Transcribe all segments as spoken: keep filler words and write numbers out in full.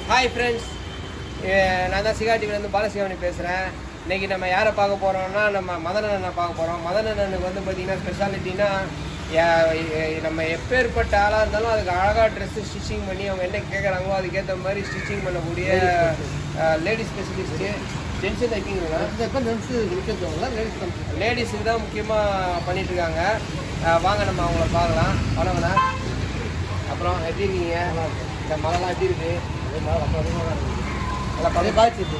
Hi friends, நான் தான் சிகா டிவிலேருந்து பாலசிகாமணி பேசுகிறேன். இன்றைக்கி நம்ம யாரை பார்க்க போகிறோம்னா நம்ம மதனண்ணனை பார்க்க போகிறோம். மதனண்ணனுக்கு வந்து பார்த்திங்கன்னா ஸ்பெஷாலிட்டினா நம்ம எப்பேற்பட்ட ஆளாக இருந்தாலும் அதுக்கு அழகாக ட்ரெஸ்ஸு ஸ்டிச்சிங் பண்ணி அவங்க என்ன கேட்குறாங்களோ அதுக்கேற்ற மாதிரி ஸ்டிச்சிங் பண்ணக்கூடிய லேடி ஸ்பெஷலிஸ்ட்டு. ஜென்ஸு தைப்பிங்களா? இப்போ ஜென்ஸு முக்கியத்துவங்களா லேடிஸ் லேடிஸுக்கு தான் முக்கியமாக பண்ணிகிட்ருக்காங்க. வாங்க நம்ம அவங்கள பார்க்கலாம். வணங்கண்ணா. அப்புறம் எப்படி இருக்கீங்க? இந்த மழைலாம் எப்படி இருக்குது? மழை ரொம்ப அதிகமாக இருக்குது. நல்லா பழைய பாய்ச்சிது.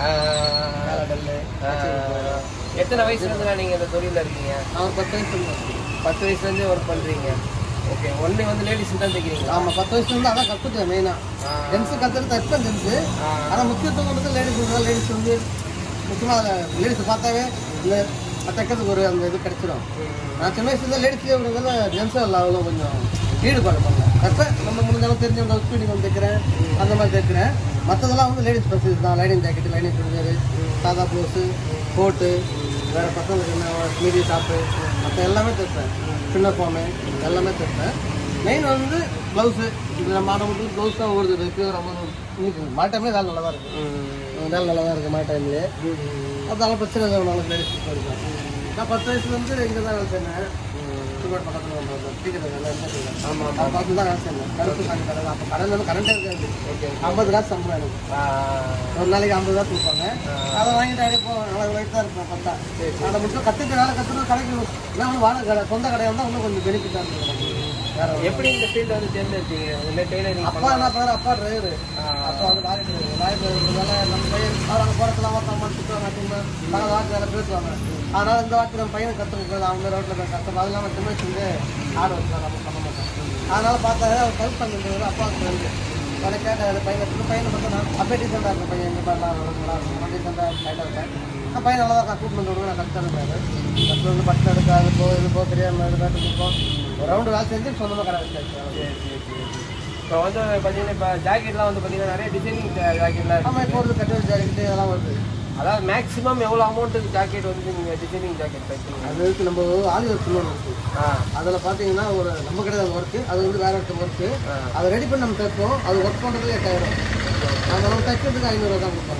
எத்தனை வயசுலேருந்துண்ணா நீங்கள் இந்த தொழிலில் இருக்கீங்க? நான் பத்து வயசுலேருந்து பத்து வயசுலேருந்து ஒர்க் பண்ணுறீங்க. ஓகே, ஒன்று வந்து லேடிஸுக்கு தான் தைக்கிறீங்க? ஆமாம், பத்து வயசுலேருந்து அதான் கற்றுட்டேன் மெயினாக. ஜென்ஸு கற்றுட்டு தைப்பேன் ஜென்ஸு. ஆனால் முக்கியத்துவம் வந்து லேடிஸ் இருந்தால் லேடிஸ் வந்து முக்கியமாக அதில் லேடிஸை பார்த்தாவே இல்லை தைக்கிறதுக்கு ஒரு அந்த இது கிடச்சிடும். நான் சின்ன வயசுல லேடிஸ்லேயே அப்படிங்கிறத ஜென்ஸு எல்லாரும் கொஞ்சம் ஈடுபாடு பண்ணல. தைப்பேன், நம்ம முடிஞ்சாலும் தெரிஞ்சவங்க ஸ்பீடிங் வந்து தைக்கிறேன், அந்த மாதிரி தைக்கிறேன். மற்றதெல்லாம் வந்து லேடிஸ் ஸ்பெஷலிஸ்ட் தான். லைனிங் ஜாக்கெட்டு, லைனிங் சுடிதாரு, சாதா ப்ளவுஸு, கோட்டு, வேறு பசங்களுக்கு என்ன மீதி டாப்பு, மற்ற எல்லாமே தைப்பேன். சின்ன ஃபார்மு எல்லாமே தைப்பேன். மெயின் வந்து ப்ளவுஸு. இது நம்ம ஆட்டோமேட்டிக் ப்ளவுஸ் தான் ஓடுது. இருக்குது ரொம்ப இன்னைக்கு மாட்ட டைம்லேயே வேலை நல்லா தான் இருக்குது. வேலை நல்லா தான் இருக்குது மாட்ட டைம்லேயே. அதனால பிரச்சனை இல்லை. நாளைக்கு லேடிஸ் இருக்கும். நான் பத்து வயசுலேருந்து இங்கே தான் வேலை செய்யணும். சுகர் பக்கத்தில் வந்து டீக்கெட் ஆமாம், நான் பார்த்து தான் வேலை செய்யணும். கருப்பு காசு கடை. அப்போ கடையில் வந்து கரண்டே இருக்காது. ஓகே, ஐம்பது காசு சம்பளம் எனக்கு. ஒரு நாளைக்கு ஐம்பது காசு கொடுப்பாங்க. அதை வாங்கிட்டு அப்படியே போ நாலு வயசு தான் இருப்பேன். பத்தா அதை மட்டும் கற்றுட்டு வேலை கற்றுனா கடைக்கு நான் வந்து வாடகை கடை சொந்த கடையாக இருந்தால் இன்னும் கொஞ்சம் பெனிஃபிட்டாக இருந்தது. வேறு எப்படி இந்த ஃபீல்டு வந்து தேர்ந்தெடுத்தீங்க? டெய்லரிங் அப்பா என்ன பண்ணாரு? அப்பா டிரைவரு. அப்பா வந்து லாரி டிரைவர். லாரி டிரைவர்னால நம்ம பையன் அவர் அங்கே போகிறதுலாம் ஒருத்தவங்க சுற்றுவாங்க அப்படின்னா நாங்கள் வாட்டி வேலை பேசுவாங்க. அதனால் இந்த வாட்டி நம்ம பையனை கற்றுக்க அவங்க ரோட்டில் போய் கற்றுப்போம். அது இல்லாமல் சின்ன வயசுலேருந்து ஆடு வச்சுலாம் நம்ம பண்ண மாட்டோம். அதனால் பார்த்தாரு அவர் ஹெல்ப் பண்ணிட்டு அப்பா ஃப்ரெண்டு உடனே கேட்டார் பையனை இந்த பையனை பார்த்தா நான் அப்பே டீசெண்டாக இருக்கேன். பையன் எங்கள் பாடலாம் நல்லா இருக்கும். நான் டீசெண்டாக லைட்டாக இருக்கேன். நான் பையன் நல்லா தான் கூட்டு வந்து விடுவேன். நான் கற்றுட்டு இருக்காரு. கற்று வந்து பட்டம் எடுக்காது போ இது போ தெரியாமல் இது காட்டு கொடுப்போம். ஒரு ரவுண்டு வேலை செஞ்சு சொந்தமாக கடை வச்சாச்சு. இப்போ வந்து பார்த்தீங்கன்னா இப்போ ஜாக்கெட்லாம் வந்து பார்த்தீங்கன்னா நிறைய டிசைனிங் ஜாக்கெட்லாம். ஆமாம், இப்போ ஒரு கட்டு ஜாக்கெட்டு இதெல்லாம் வருது. அதாவது மேக்ஸிமம் எவ்வளோ அமௌண்ட்டுக்கு ஜாக்கெட் வந்து நீங்கள் டிசைனிங் ஜாக்கெட் தைக்கிறீங்க? அது இருக்குது நம்ம ஆலி ஒர்க் லோன் இருக்குது. அதில் பார்த்தீங்கன்னா ஒரு நம்ம கிடையாது ஒர்க்கு. அது வந்து வேறு ஒருத்தர் ஒர்க்கு. அதை ரெடி பண்ணி நம்ம தைப்போம். அது ஒர்க் பண்ணுறதுக்கு எட்டாயிரம். நம்ம நம்ம தைக்கிறதுக்கு ஐநூறுரூவா தான் கொடுப்பாங்க.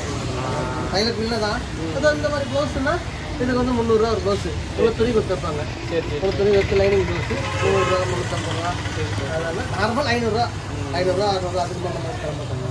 டைலர் பில்ல தான். அது இந்த மாதிரி ப்ளவுஸ்னா இதுக்கு வந்து முந்நூறுரூவா ஒரு ப்ளவுஸு. இவ்வளோ துணி கொடுத்துருப்பாங்க. சரி, ஒரு துணி வச்சு லைனிங் ப்ளவுஸு முந்நூறுரூவா முந்நூற்றம்பது ரூபா. அதனால் நார்மல் ஐநூறுரூவா ஐநூறுரூவா அறுநூறுவா அதுக்கு மேலே மாதிரி கிளம்ப பண்ணுவாங்க.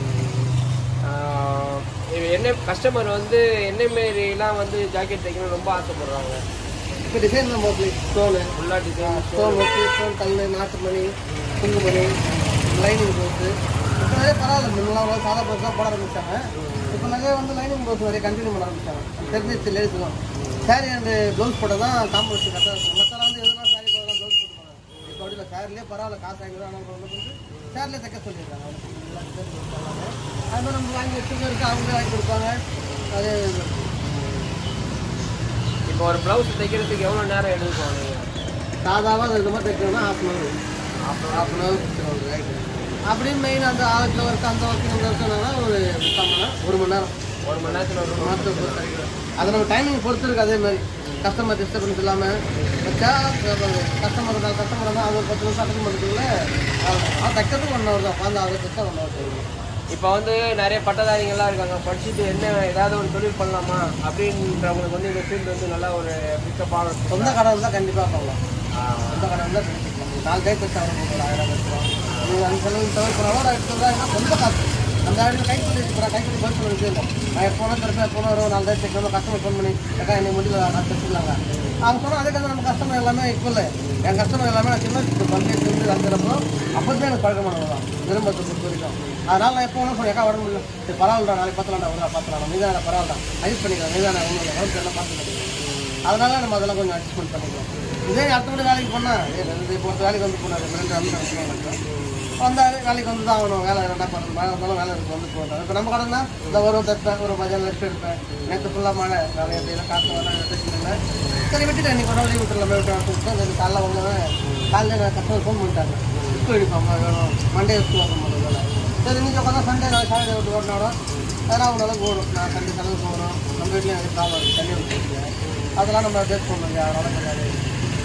என்ன கஸ்டமர் வந்து என்ன மாரிலாம் வந்து ஜாக்கெட் தைக்கணும் ரொம்ப ஆசைப்படுறாங்க? இப்போ டிசைன் தான் மோஸ்ட்லி ஸ்டோனு ஃபுல்லாக டிசைன் ஸ்டோன் ஒர்க்கு, ஸ்டோன் கல், நாட்டு மணி, குங்கு மணி, லைனிங் ப்ளவுஸு. இப்போ நிறைய பரவாயில்ல. முன்னெல்லாம் சாதா ப்ளவுஸ் தான் போட ஆரம்பிச்சாங்க. இப்போ நிறைய வந்து லைனிங் ப்ளவுஸ் நிறைய கண்டினியூ பண்ண ஆரம்பிச்சாங்க. தெரிஞ்சிச்சு லேடிஸ் தான் சாரி அண்டு ப்ளவுஸ் போட தான் காம்படிஷன் கரெக்டாக இருக்கும். மற்றெல்லாம் வந்து எதுனா சாரி போட தான் ப்ளவுஸ் போட்டுருப்பாங்க. இப்போ அப்படி இல்லை. சாரிலே பரவாயில்ல, காசு ஐநூறுவா ஆனால் வந்து சாரிலே தைக்க சொல்லியிருக்காங்க. அது மாதிரி நம்ம வாங்கி வச்சுக்க இருக்குது. அவங்களே வாங்கி கொடுப்பாங்க. அதே இப்போ ஒரு ப்ளவுஸ் தைக்கிறதுக்கு எவ்வளோ நேரம் எடுக்கும்? சாதாவாக இது மாதிரி தைக்கணும்னா half an hour half an hour right. அப்படியே மெயின் அந்த ஆகிற ஒர்க்கு அந்த ஒர்க்கு இந்த ஒர்க்குனா ஒரு முக்கால் மணி நேரம் ஒரு மணி நேரம் ஒரு மணி நேரத்தில் ஒரு மாதத்தை பொறுத்து கிடைக்கும். அதை நம்ம டைமிங் பொறுத்து இருக்குது. அதே மாதிரி கஸ்டமர் டிஸ்டர்பன்ஸ் இல்லாமல் வச்சா கஸ்டமர் இருந்தால் கஸ்டமர் இருந்தால் அவங்க பத்து நிமிஷம் அட்டன் பண்ணுறதுக்குள்ள அது தைக்கிறதுக்கு ஒன் ஹவர் தான். அந்த அதை தைச்சா ஒன் ஹவர் தெரியும். இப்போ வந்து நிறைய பட்டதாரிங்கள்லாம் இருக்காங்க. படிச்சுட்டு என்ன ஏதாவது ஒரு தொழில் பண்ணலாமா அப்படின்றவங்களுக்கு வந்து இந்த ஃபீல்டு வந்து நல்லா ஒரு பிக்கப் ஆகும். சொந்த கடை இருந்தால் கண்டிப்பாக பண்ணலாம். சொந்த கடை இருந்தால் கண்டிப்பாக நாலு டே தைச்சா அவங்க ஆயிரம் வச்சுருவோம். நீங்கள் அந்த செலவு தவிர போனாலும் ஒரு எடுத்து தான் சொந்த காசு. அந்த ஆளுக்கு கைக்கூலி இருக்கிறேன். கைக்கூலி போய் சொல்ல விஷயம் இல்லை. நான் எப்போனா திருப்பி எப்போனா ஒரு நாலு டே தைக்கணும். கஸ்டமர் ஃபோன் பண்ணி அக்கா என்னை முடியல நான் தைச்சிடலாங்க. அவங்க சொன்னால் அதுக்கு வந்து நம்ம கஸ்டமர் எல்லாமே ஈக்குவல். என் கஸ்டமர் எல்லாமே நான் சின்ன பஞ்சாயத்து வந்து வந்துடுறப்போ அப்போதான் எனக்கு பழக்கமானது தான் விரும்பத்தை பொறுத்த வரைக்கும். அதனால் நான் எப்போ ஒன்றும் சொல்லி எக்கா வர முடியல. சரி பரவாயில்லடா, நாளைக்கு பத்தலாம்டா ஒரு பார்த்துலாம் நீ தான் பரவாயில்ல அட்ஜஸ்ட் பண்ணிக்கலாம். நீ தான் ஒன்றும் இல்லை உடம்பு எல்லாம் பார்த்துக்கலாம். அதனால நம்ம அதெல்லாம் கொஞ்சம் அட்ஜஸ்ட்மெண்ட் பண்ணிக்கலாம். இதே அடுத்தபடி வேலைக்கு போனால் இப்போ ஒரு வேலைக்கு வந்து போனார் ரெண்டு வந்து வந்தார். வேலைக்கு வந்து தான் ஆகணும். வேலை ரெண்டா பண்ணணும். வேலை இருந்தாலும் வேலை இருக்கு வந்து போட்டார். இப்போ நம்ம கடன்னா இந்த ஒரு தைப்பேன், ஒரு மதியம் ரெஸ்ட் எடுப்பேன். நேற்று ஃபுல்லாக மழை வேலை எப்படிலாம் காற்று வரலாம் எடுத்துக்கிட்டு சரி விட்டுட்டேன். இன்னைக்கு ஒரு லீவ் விட்டுலாம் விட்டு சரி காலைல வந்தவன் காலையில் நான் கஸ்டமர் ஃபோன் பண்ணிட்டாங்க. ஸ்கூல் யூனிஃபார்ம் வேணும் மண்டே ஸ்கூல் ஓப்பன் பண்ணுறது வேலை. சரி நீங்கள் உட்காந்தா சண்டே நான் சாட்டர்டே விட்டு ஓடினாலும் அதெல்லாம் அவங்களால போகணும். நான் சண்டே செலவு போகணும். நம்ம வீட்லேயும் நிறைய ப்ராப்ளம் இருக்குது. தண்ணி விட்டு அதெல்லாம் நம்ம அட்ஜஸ்ட் பண்ணணும். அதனால கிடையாது.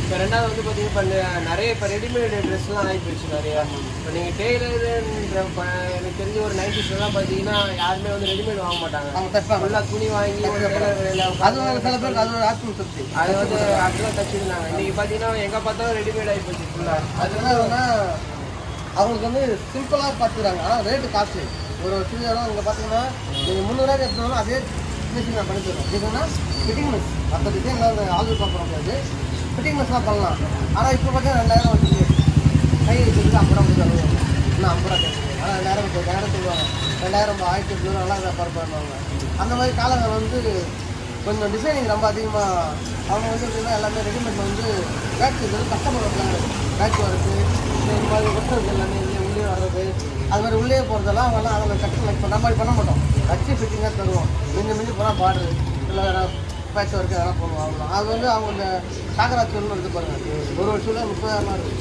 இப்போ ரெண்டாவது வந்து பார்த்தீங்கன்னா இப்போ நிறைய இப்போ ரெடிமேட் ட்ரெஸ்லாம் ஆகி போயிடுச்சு நிறையா. இப்போ நீங்கள் டெய்லருன்ற எனக்கு தெரிஞ்ச ஒரு நைன்டிஸ்லாம் பார்த்தீங்கன்னா யாருமே வந்து ரெடிமேட் வாங்க மாட்டாங்க. அவங்க தைப்பாங்க. ஃபுல்லாக துணி வாங்கி ஒரு டெய்லர் வேலையில் அது சில பேருக்கு அது ஒரு ஆத்ம திருப்தி. அது வந்து அப்படிலாம் தச்சுருந்தாங்க. இன்றைக்கி பார்த்தீங்கன்னா எங்கே பார்த்தாலும் ரெடிமேட் ஆகி போச்சு ஃபுல்லாக. அது என்ன அவங்களுக்கு வந்து சிம்பிளாக பார்த்துக்கிறாங்க. ஆனால் ரேட்டு காஸ்ட்லி. ஒரு சுடிதாரம் இங்கே பார்த்தீங்கன்னா நீங்கள் முந்நூறுவாய்க்கு எடுத்துனாலும் அதே ஃபினிஷிங் நான் பண்ணி தருவேன். இதுன்னா ஃபிட்டிங் மிஸ் மற்ற டிசைன் வந்து ஆல்ரெடி பார்க்க முடியாது. ஃபிட்டிங் மிஸ்லாம் பண்ணலாம். ஆனால் இப்போ பார்த்தீங்கன்னா ரெண்டாயிரம் வந்துச்சு. கை வச்சுருக்கு ஐம்பது ரூபா தருவாங்க. இன்னும் ஐம்பது ரூபா கேட்குது. ஆனால் ரெண்டாயிரம் ரெண்டாயிரம் சொல்லுவாங்க. ரெண்டாயிரம் ஆயிரத்தி எட்நூறு நல்லா வியாபாரம் பண்ணுவாங்க. அந்த மாதிரி காலங்கள் வந்து கொஞ்சம் டிசைனிங் ரொம்ப அதிகமாக அவங்க வந்து எப்படின்னா எல்லாமே ரெடிமேட் வந்து பேட்ச் வந்து கஸ்டமர் வர்றாங்க. பேட்ச் வருது இந்த மாதிரி ஒட்டுறது எல்லாமே இல்லையே உள்ளே வர்றது அது மாதிரி உள்ளே போகிறதெல்லாம் அவங்கெல்லாம் அதில் கஸ்டமர் இப்போ நம்ம மாதிரி பண்ண மாட்டோம். வச்சு ஃபிட்டிங்காக தருவோம். மிஞ்சி மிஞ்சி போனால் பாடுறது இல்லை வேறு பேட்ச் ஒர்க்கு அதெல்லாம் போடுவோம். அவ்வளோ அது வந்து அவங்க இந்த காக்கராஜ் சொல்லணும் எடுத்து பாருங்கள். ஒரு ஒரு சூழல் முப்பதாயிரம்லாம் இருக்குது.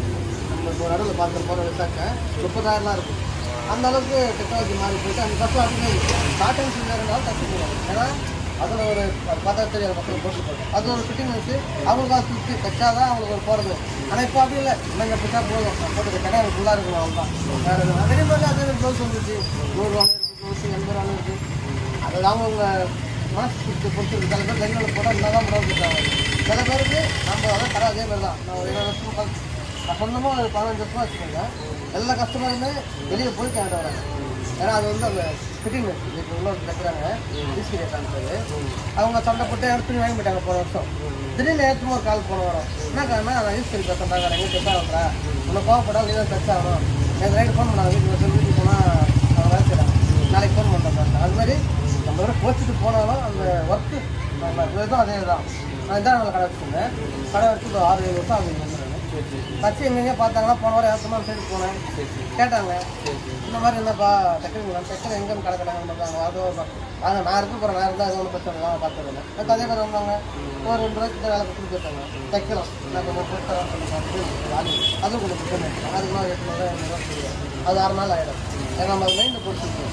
நம்ம இப்போ நடுவில் பார்த்து போகிற விசாக்க முப்பதாயிரம்லாம் இருக்குது. அந்த அளவுக்கு டெக்னாலஜி மாறி போயிட்டு அந்த கஷ்டம் அதுவே காட்டன் சிந்தாருனாலும் தச்சு போடுவாங்க. ஏன்னா அதில் ஒரு பத்தாயிரம் தெரியாது பக்கம் போட்டு போடுவோம். அது ஒரு ஃபிட்டிங் வச்சு அவங்களுக்கு அது சுற்றி தைச்சாதான் அவங்களுக்கு ஒரு போகிறது. ஆனால் இப்போ அப்படி இல்லை. இல்லைங்க பிச்சா போதும் போட்டு கடை எனக்கு ஃபுல்லாக இருக்கணும். அவங்க தான் வேறு அதே மாதிரி அதே ப்ளவுஸ் வந்துச்சு. நூறுரூவா இருக்குது, நூற்றி எண்பது ரூபான்னு இருக்குது. அது அவங்கவுங்க மனசு கொடுத்து பொறுத்து சில பேர் லைனில் போட்டால் இன்னும் தான் ப்ளவுஸ் கொடுத்தாங்க. சில பேருக்கு நம்ம அதான் கடை அதே மாதிரி தான். நான் ஒரு இருபது வருஷம் நான் சொந்தமாக ஒரு பதினஞ்சு வருஷமாக வச்சுக்கோங்க. எல்லா கஸ்டமருமே வெளியே போய் கேட்ட வராங்க. ஏன்னா அது வந்து அந்த ஃபிட்டிங் இப்போ உள்ள தைக்கிறாங்க டிசி ரேட்டான்னு பேர். அவங்க சண்டை போட்டு எடுத்து வாங்கி போயிட்டாங்க போன வருஷம். திடீர்னு ஏற்றுமா ஒரு கால் போன வரோம். என்ன காரணம் நான் யூஸ் பண்ணி பேசுகிறாங்க. எங்கே தைச்சா வந்துடா உன்னை கோவப்படாமல் நீ தான் தைச்சாகணும். எனக்கு ரைட்டு ஃபோன் பண்ணாங்க. வீட்டுக்கு சொல்லி வீட்டுக்கு போனால் அவங்க வேலை செய்கிறாங்க. நாளைக்கு ஃபோன் பண்ணுறாங்க. அது மாதிரி நம்ம வர கோச்சிட்டு போனாலும் அந்த ஒர்க்கு இதுதான் அதே தான். நான் இதான் கடை வச்சுருந்தேன். கடை வச்சு இப்போ ஆறு ஏழு வருஷம் ஆகுது வந்துடுறேன். தச்சு எங்கெங்கே பார்த்தாங்கன்னா போன வாரம் ஏற்றமாக சைடு போனேன். கேட்டாங்க இந்த மாதிரி என்னப்பா தைக்கிறீங்களா தைக்கிற எங்கேன்னு கடை கடைங்க பார்த்தாங்க. அது வாங்க நான் இருக்க போகிறேன். நான் இருந்தால் அது ஒன்றும் பிரச்சனை இல்லை பார்த்துருந்தேன். எனக்கு அதே மாதிரி வந்தாங்க. ஒரு ரெண்டு ரூபாய்க்கு வேலை கொடுத்து போயிட்டாங்க. தைக்கலாம் நான் கொஞ்சம் கொடுத்தேன் சொல்லி அதுவும் கொஞ்சம் பிரச்சனை இல்லை. அதுக்கு நான் எட்நூறுவா எண்ணூறுவா சொல்லுவேன். அது ஆறு நாள் ஆகிடும். ஏன்னா நம்ம மைண்டில் போட்டுருக்கோம்.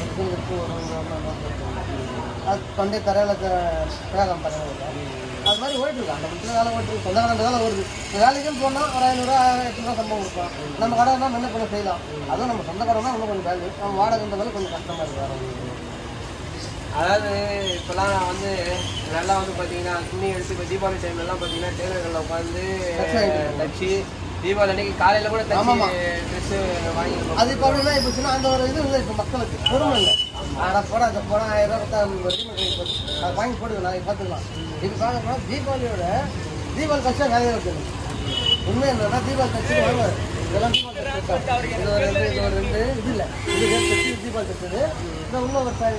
அது பண்டைய தரையில் பிரகாரம் பண்ணுறாங்க. அது மாதிரி ஓடிட்டுருக்கோம். அந்த வீட்டில் வேலை ஓடிட்டு சொந்த கடை வேலை ஓடுது. வேலைக்குன்னு போனால் ஒரு ஐநூறுரூவா எட்நூறுவா சம்பளம் கொடுப்போம். நம்ம கடை தான் முன்ன பண்ண செய்யலாம். அதுவும் நம்ம சொந்த கடை தான் இன்னும் கொஞ்சம் வேல்யூ. நம்ம வாடகைன்றதால கொஞ்சம் கஷ்டமாக இருக்குது. அதாவது இப்போலாம் நான் வந்து நல்லா வந்து பார்த்தீங்கன்னா துணி எடுத்து இப்போ தீபாவளி டைம்லலாம் பார்த்தீங்கன்னா டெய்லர்களில் உட்காந்து தச்சு தீபாவளி அன்னைக்கு காலையில் கூட தச்சு ட்ரெஸ்ஸு வாங்கிருக்கோம். அது இப்போ அப்படின்னா இப்போ சின்ன அந்த ஒரு இது இல்லை. இப்போ மக்களுக்கு பொறுமை இல்லை. ஆனால் போட அந்த போட ஆயிரம் ரூபா ரெடிமேட் அதை வாங்கி போடுங்க நாளைக்கு பார்த்துக்கலாம். இப்போ பார்க்க போனால் தீபாவளியோட தீபாவளி கட்சியாக வேலையை வைக்கணும். உண்மை என்னன்னா தீபாவளி கட்சி வாங்க இதெல்லாம் தீபாவளி கட்சி இது ஒரு ரெண்டு இது ஒரு ரெண்டு இது இல்லை. இது கட்சி தீபாவளி கட்சிது இந்த உள்ள ஒரு சாய்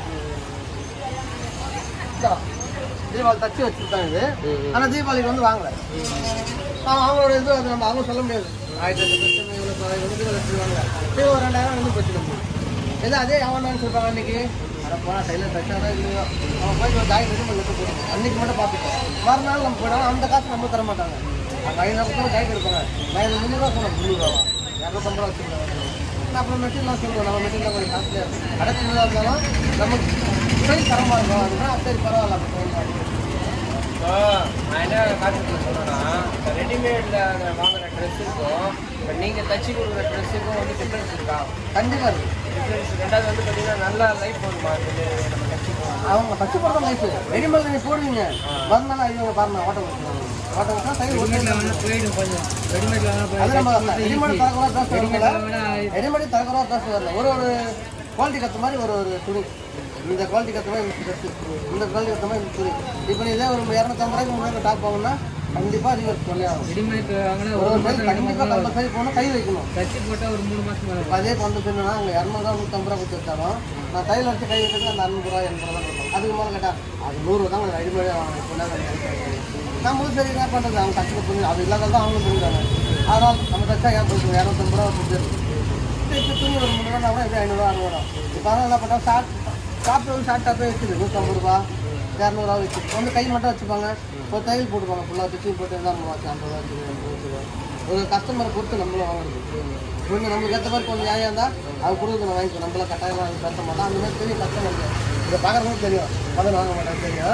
தீபாவளி தச்சு வச்சுருக்காங்க இது. ஆனால் தீபாவளிக்கு வந்து வாங்கலை. அவங்களோட இது அது நம்ம அவங்க சொல்ல முடியாது. ஆயிரத்தி எட்டு பிரச்சனை இவ்வளோ தீபாவளி வச்சு வாங்கல இது ஒரு ரெண்டாயிரம் வந்து பிரச்சனை முடியும். இல்லை அதே எவனான்னு சொல்கிறாங்க அன்றைக்கி அதை போனால் டைலர் தைச்சாதான் இல்லையோ அவன் போய் ஒரு ஜாயின் எடுத்து எடுத்து போடுவோம். அன்றைக்கி மட்டும் பார்த்துப்போம். மறுநாள் நம்ம போயிடும். அந்த காசு நம்ம தர மாட்டாங்க. அந்த ஐநூறு ரூபா ஜாயின் எடுப்பாங்க. நான் இது முந்நூறுவா சொன்னேன். முந்நூறுவா இரநூத்தம்பது ரூபா வச்சுருக்காங்க. அப்புறம் மெட்டீரியல்லாம் சொல்லுவோம். நம்ம மெட்டீரியல் கொஞ்சம் காஸ்ட்லியாக இருக்கும். கடை சின்னதாக இருந்தாலும் நமக்கு துணை தரமாக இருக்கும். அதுனா சரி பரவாயில்ல. அப்போ இப்போ நான் என்ன கான்செப்டில் சொல்கிறேன்னா இப்போ ரெடிமேடில் வாங்குகிற ட்ரெஸ்ஸுக்கும் இப்போ நீங்கள் தச்சு கொடுக்குற ட்ரெஸ்ஸுக்கும் வந்து டிஃப்ரென்ஸ் இருக்கா? கண்டிப்பாக இருக்குது டிஃப்ரென்ஸ். ரெண்டாவது வந்து பார்த்தீங்கன்னா நல்லா லைஃப் வருமா நம்ம தச்சு போகணும். அவங்க தச்சு போடுற லைஃப் ரெடிமேட் நீங்கள் போடுவீங்க மறுநாள் ஐயோ பாருங்க ஓட்ட வச்சுருவாங்க. ஓட்ட வச்சா சைடு போயிடும் கொஞ்சம் ரெடிமேட். அது நம்ம ரெடிமேட் தரக்குறா ட்ரெஸ் வரல. ரெடிமேட் தரக்குறா ட்ரெஸ் வரல. ஒரு ஒரு குவாலிட்டி கற்ற மாதிரி ஒரு ஒரு துணி. இந்த குவாலிட்டி கற்ற மாதிரி இந்த ட்ரெஸ்ஸு இந்த குவாலிட்டி கற்ற மாதிரி இந்த துணி. இப்போ நீ இதே ஒரு இரநூத்தம்பது ரூபாய்க்கு முன்னாடி டாப் வாங்கினா கண்டிப்பாக ரிவர்ஸ் பண்ணி ஆகும். ரெடிமேட் வாங்கினா ஒரு கண்டிப்பாக கம்பல்சரி போனால் கை வைக்கணும். தச்சு போட்டால் ஒரு மூணு மாதம் அதே கொண்டு போயிருந்தா அங்கே இரநூறுவா நூற்றம்பது ரூபா கொடுத்து வச்சாலும் நான் கையில் வச்சு கை வைக்கிறது அந்த அறுநூறுவா எண்பது ரூபா கொடுப்போம். அதுக்கு மேலே கேட்டால் அது நூறு தான் ரெடிமேடாக வாங்கணும். நம்ம சரி என்ன பண்ணுறது அவங்க தச்சு புரிஞ்சு அது இல்லாத தான் அவங்களும் புரிஞ்சுறாங்க. அதனால் நம்ம தச்சா ஏன் போயிடுவோம் இரநூத்தம்பது ரூபா கொடுத்துருக்கு. இப்போ துணி ஒரு மூணு ரூபா எப்படி ஐநூறுவா அறுநூறுவா. இப்போ அதனால் என்ன பண்ணால் ஷார்ட் ஷாப்பில் வந்து ஷார்ட்டாக போய் வச்சுது நூற்றம்பது ரூபா இரநூறுவா வச்சு வந்து கை மட்டும் வச்சுப்பாங்க. ஒரு தையல் போட்டுப்பாங்க ஃபுல்லாக தச்சு போட்டு இருந்தால் நம்ம வச்சு ஐம்பது ரூபா வச்சு ரூபா ஒரு கஸ்டமரை பொறுத்து நம்மளும் வாங்குறது. கொஞ்சம் நம்மளுக்கு ஏற்ற மாதிரி கொஞ்சம் நியாயம் இருந்தால் அது கொடுத்து நான் வாங்கிக்கோ. நம்மளாம் கட்டாயமாக அது பேச மாட்டோம். அந்த மாதிரி தெரியும் கஸ்டமருக்கு இதை பார்க்குறவங்களுக்கு தெரியும். பதில் வாங்க மாட்டாங்க தெரியும்.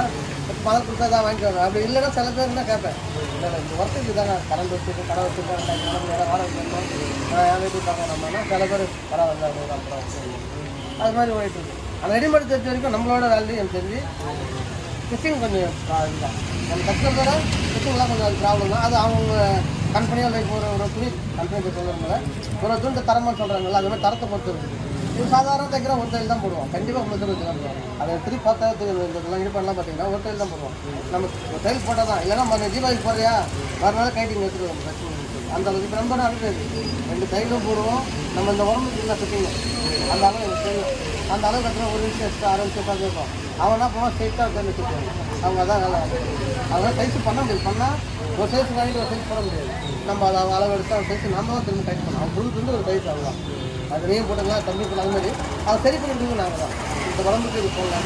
பணம் கொடுத்தா தான் வாங்கிக்குவாங்க. அப்படி இல்லைன்னா சில பேர் தான் கேட்பேன், இல்லை இந்த ஒர்க்குக்கு தானே கரண்ட் வச்சுட்டு கடை வச்சுருக்கோம் வாடகை பண்ணோம் என் வீட்டுக்கு தாங்க நம்மனா சில பேர் பரவாயில்ல அப்படின்னு அப்புறம் அது மாதிரி போயிட்டு இருக்கு. அந்த ரெடிமேட் தெரிஞ்ச வரைக்கும் நம்மளோட வேலையும் எனக்கு தெரிஞ்சு ஃபிஷிங் கொஞ்சம் இதுதான் நம்ம கஸ்டமரோட ஃபிஷிங்லாம் கொஞ்சம் அது ப்ராப்ளம் தான். அது அவங்க கம்பெனியாக லைக் ஒரு ஒரு துணி கம்பெனி சொல்கிறவங்கள ஒரு துண்டு தரமாக சொல்கிறாங்கல்ல அது மாதிரி தரத்தை பொறுத்து இருக்குது. இது சாதாரண தைக்கிற ஒரு தையல் தான் போடுவோம், கண்டிப்பாக ஒரு தையல் தான் போடுவோம். அதை திருப்பி பார்த்தா இதெல்லாம் இடுப்பெல்லாம் பார்த்தீங்கன்னா ஒரு தையல் தான் போடுவோம். நம்ம ஒரு தையல் போட்டால் தான், இல்லைன்னா நம்ம தீபாவளிக்கு போறியா மறுநாள் கைட்டிங் வச்சுருவோம் பிரச்சனை அந்த அளவுக்கு. இப்போ ரொம்ப அடுத்தது ரெண்டு தையலும் போடுவோம். நம்ம இந்த உடம்புக்கு இல்லை ஃபிட்டிங்க அந்த அளவு எனக்கு தெரியும். அந்த அளவுக்கு கற்றுனா ஒரு நிமிஷம் எக்ஸ்ட்ரா அரை நிமிஷம் தான் இருக்கும். அவனா போனால் ஸ்ட்ரெயிட்டாக உட்காந்து வச்சுருவாங்க. அவங்க அதான் வேலை. அதெல்லாம் சைஸ் பண்ண முடியாது. பண்ணால் ஒரு சைஸ் வாங்கிட்டு ஒரு சைஸ் போட முடியாது. நம்ம அதை அளவு எடுத்து அந்த சைஸ் நம்ம தான் திரும்ப டைட் பண்ணோம். புது வந்து ஒரு சைஸ் ஆகலாம். அது நீங்க போட்டங்களா தம்பி போல அது மாதிரி அதை சரி பண்ணிட்டு நாங்கள் தான் இந்த உடம்புக்கு இது போடலாம்.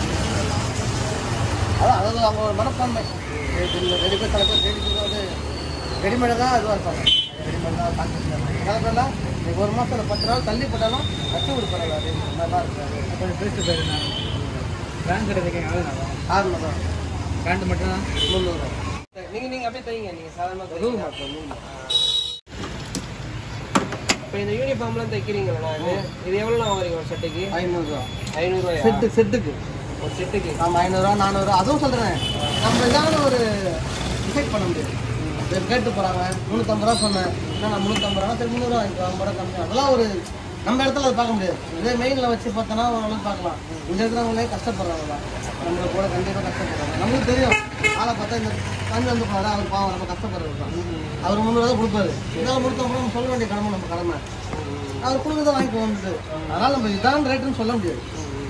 அதான் அதாவது அவங்க ஒரு மனப்பான்மை ரெடி பேர் சில பேர் ரெடி வந்து ரெடிமேடாக தான் இதுவாக இருப்பாங்க. ரெடிமேட் தான் பார்த்துருக்காங்க. சில பேர்லாம் ஒரு மாதம் பத்து நாள் தள்ளி போட்டாலும் கட்டி கொடுப்பாங்க. அது நல்லா இருக்காது. பேஸ்ட்டு போயிருந்தேன் பேங்க் கிடைக்க ஆறுநூறு தான் பேண்ட் மட்டும் தான் முந்நூறு. நீங்கள் நீங்கள் அப்படியே தைங்க, நீங்கள் சாதாரணமாக ரூல் மாட்டோம். இப்போ இந்த யூனிஃபார்ம்லாம் தைக்கிறீங்களா? இது இது எவ்வளோ வாங்குறீங்க ஒரு செட்டுக்கு? ஐநூறுரூவா. ஐநூறுரூவா செட்டு செட்டுக்கு ஒரு செட்டுக்கு? ஆமாம் ஐநூறுரூவா நானூறுரூவா. அதுவும் சொல்கிறேன் நம்ம ஏதாவது ஒரு டிசைட் பண்ண முடியாது. கேட்டு போகிறாங்க முந்நூற்றம்பது ரூபா சொன்னேன், ஏன்னா நான் முந்நூற்றம்பது ரூபா சரி முந்நூறுவா வாங்கிக்குவோம் ஐம்பது ரூபா கம்மி. அதெல்லாம் ஒரு நம்ம இடத்துல அதை பார்க்க முடியாது. இதே மெயினில் வச்சு பார்த்தோன்னா ஓரளவுக்கு பார்க்கலாம். இங்கே இருக்கிறவங்களே கஷ்டப்படுறாங்களா, நம்மளை கூட கண்டிப்பாக கஷ்டப்படுறாங்க. நம்மளுக்கு தெரியும் ஆளை பார்த்தா இந்த தண்ணி வந்து போகிறாரு அவர் பாவம் நம்ம கஷ்டப்படுறது தான். அவர் முந்நூறுவா தான் கொடுப்பாரு. இதெல்லாம் கொடுத்தோம்னா நம்ம சொல்ல வேண்டிய கடமை நம்ம கடமை. அவர் கொடுக்குறத வாங்கிட்டு வந்துட்டு அதனால் நம்ம இதான் ரேட்டுன்னு சொல்ல முடியாது.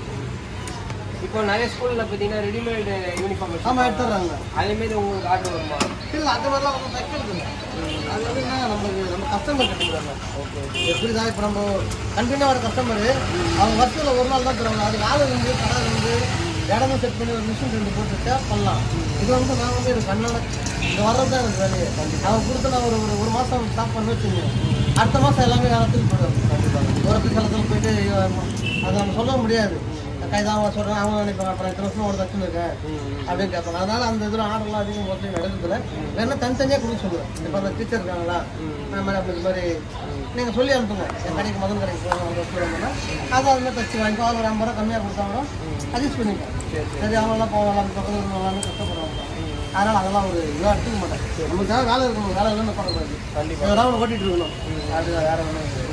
இப்போ நிறைய ஸ்கூலில் பார்த்தீங்கன்னா ரெடிமேடு யூனிஃபார்ம் ஆமாம் எடுத்துடுறாங்க. அதேமாரி உங்களுக்கு ஆர்டர் வருமா? இல்லை அந்த மாதிரிலாம் அவங்க தைக்கிறது இல்லை. அது வந்து என்ன நம்மளுக்கு நம்ம கஸ்டமர் கட்டுறாங்க. ஓகே எப்படி தான் இப்போ நம்ம கண்டினியூ வர கஸ்டமரு அவங்க வருஷத்தில் ஒரு நாள் தான் தருவாங்க. அது ஆள் இருந்து கடை இருந்து இடமும் செட் பண்ணி ஒரு மிஷின் ரெண்டு போட்டுட்டா பண்ணலாம். இது வந்து நான் வந்து எனக்கு கண்ணால் இந்த வர்றது தான் எனக்கு வேலையே. அவங்க கொடுத்து நான் ஒரு ஒரு மாதம் ஸ்டாப் பண்ணி வச்சுங்க அடுத்த மாதம் எல்லாமே காலத்துக்கு போயிடுவாங்க. கண்டிப்பாக ஒரு பிசலத்தில் போயிட்டு அதை நம்ம சொல்ல முடியாது. கைதான் சொல்கிறேன் அவங்க நினைப்பாங்க அப்புறம் இத்தனை வருஷம் ஒரு தச்சுன்னு இருக்கேன் அப்படின்னு கேட்பாங்க. அதனால் அந்த இதில் ஆர்டர்லாம் அதிகம் மோஸ்ட்லி நடக்குதுல வேணா தனித்தனியாக கொடுக்க சொல்லுவேன். இப்போ அந்த டீச்சர் இருக்காங்களா அந்த மாதிரி அப்படி இது மாதிரி நீங்கள் சொல்லி அனுப்புங்க. என் கடைக்கு மதன் கடைக்கு போகணும் வச்சுருவாங்கன்னா அதை அது மாதிரி தச்சு வாங்கிக்கோ. அவங்க ஒரு ஐம்பது ரூபா கம்மியாக கொடுத்தாங்கன்னா அட்ஜஸ்ட் பண்ணிக்கலாம். சரி அவங்களாம் போகலாம் பக்கத்தில் இருக்கவங்களாம் கஷ்டப்படுவாங்க. அதனால் அதெல்லாம் ஒரு இதாக எடுத்துக்க மாட்டேன். நமக்காக வேலை இருக்கணும், வேலை இல்லைன்னு பார்க்கக்கூடாது. கண்டிப்பாக ஏதாவது ஓட்டிகிட்டு இருக்கணும். அது வேறு ஒன்றும்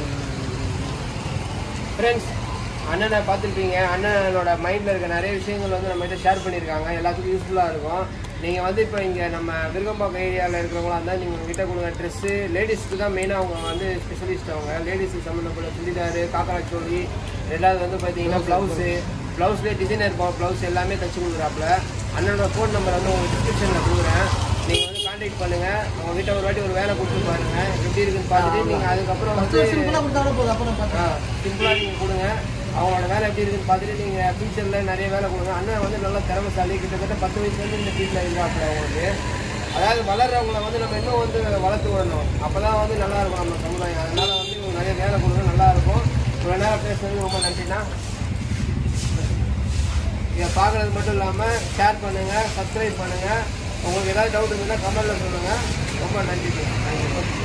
ஃப்ரெண்ட்ஸ் அண்ணனை பார்த்துருப்பீங்க. அண்ணனோட மைண்டில் இருக்க நிறைய விஷயங்கள் வந்து நம்மகிட்ட ஷேர் பண்ணியிருக்காங்க. எல்லாத்துக்கும் யூஸ்ஃபுல்லாக இருக்கும். நீங்கள் வந்து இப்போ இங்கே நம்ம விருகம்பாக்கம் ஏரியாவில் இருக்கிறவங்களா இருந்தால் நீங்கள் உங்ககிட்ட கொடுங்க ட்ரெஸ்ஸு. லேடிஸ்க்கு தான் மெயினாக அவங்க வந்து ஸ்பெஷலிஸ்ட். அவங்க லேடிஸுக்கு சம்மந்தப்பட்ட சுடிதாரு காக்கராச்சோடி ரெண்டாவது வந்து பார்த்தீங்கன்னா ப்ளவுஸு ப்ளவுஸ்லேயே டிசைனர் ப்ளவுஸ் எல்லாமே தைச்சி கொடுக்குறாப்புல. அண்ணனோட ஃபோன் நம்பர் வந்து உங்களுக்கு டிஸ்கிரிப்ஷனில் கொடுக்குறேன். நீங்கள் வந்து கான்டாக்ட் பண்ணுங்கள். உங்கள் வீட்டை ஒரு வாட்டி ஒரு வேலை கொடுத்து பாருங்கள் எப்படி இருக்குன்னு பார்த்துட்டு நீங்கள் அதுக்கப்புறம் வந்து சிம்பிளாக கொடுத்தாலும் போதும். அப்புறம் பார்த்தா சிம்பிளாக நீங்கள் கொடுங்க. அவங்களோட வேலை எப்படி இருக்குன்னு பார்த்துட்டு நீங்கள் ஃபியூச்சரில் நிறைய வேலை கொடுங்க. அண்ணன் வந்து நல்லா திறமைசாலி. கிட்டத்தட்ட பத்து வயசுலேருந்து இந்த ஃபீல்டில் இருந்தாப்புல அவங்களுக்கு. அதாவது வளர்றவங்களை வந்து நம்ம இன்னும் வந்து வளர்த்து விடணும். அப்போ தான் வந்து நல்லாயிருக்கும் நம்ம சமுதாயம். அதனால் வந்து இவங்க நிறைய வேலை கொடுங்க, நல்லாயிருக்கும். இவ்வளோ நேரம் பேசுறது ரொம்ப நன்றிண்ணா. இதை பார்க்குறது மட்டும் இல்லாமல் ஷேர் பண்ணுங்கள், சப்ஸ்கிரைப் பண்ணுங்கள். உங்களுக்கு ஏதாவது டவுட் இருந்ததுன்னா கமெண்ட்டில் சொல்லுங்கள். ரொம்ப நன்றி. தேங்க்யூ.